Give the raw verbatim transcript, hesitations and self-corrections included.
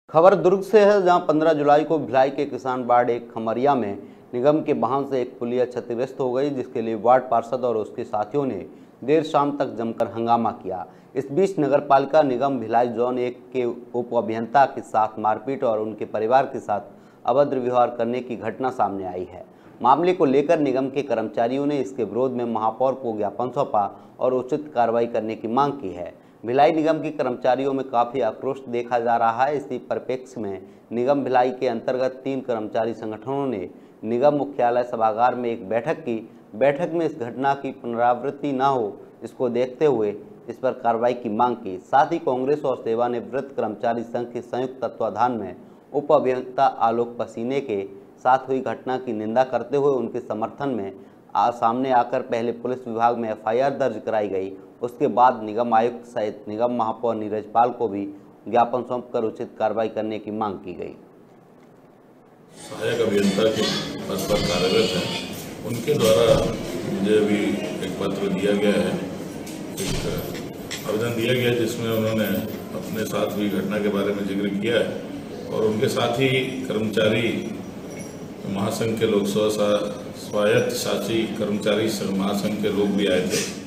खबर दुर्ग से है, जहां पंद्रह जुलाई को भिलाई के किसान वार्ड एक खमरिया में निगम के वाहन से एक पुलिया क्षतिग्रस्त हो गई, जिसके लिए वार्ड पार्षद और उसके साथियों ने देर शाम तक जमकर हंगामा किया। इस बीच नगरपालिका निगम भिलाई जोन एक के उप अभियंता के साथ मारपीट और उनके परिवार के साथ अभद्र व्यवहार करने की घटना सामने आई है। मामले को लेकर निगम के कर्मचारियों ने इसके विरोध में महापौर को ज्ञापन सौंपा और उचित कार्रवाई करने की मांग की है। भिलाई निगम के कर्मचारियों में काफ़ी आक्रोश देखा जा रहा है। इसी परिप्रेक्ष्य में निगम भिलाई के अंतर्गत तीन कर्मचारी संगठनों ने निगम मुख्यालय सभागार में एक बैठक की। बैठक में इस घटना की पुनरावृत्ति न हो, इसको देखते हुए इस पर कार्रवाई की मांग की। साथ ही कांग्रेस और सेवानिवृत्त कर्मचारी संघ के संयुक्त तत्वाधान में उप अभियंता आलोक पसीने के साथ हुई घटना की निंदा करते हुए उनके समर्थन में आज सामने आकर पहले पुलिस विभाग में एफ आई आर दर्ज कराई गई। उसके बाद निगम आयुक्त सहित निगम महापौर नीरज पाल को भी ज्ञापन सौंपकर उचित कार्रवाई करने की मांग की गई। सहायक अभियंता के पद पर कार्यरत हैं, उनके द्वारा मुझे अभी एक पत्र दिया गया है, एक आवेदन दिया गया जिसमें उन्होंने अपने साथ हुई घटना के बारे में जिक्र किया है और उनके साथ ही कर्मचारी महासंघ के लोग स्व स्वायत्त शासी कर्मचारी महासंघ के लोग भी आए थे।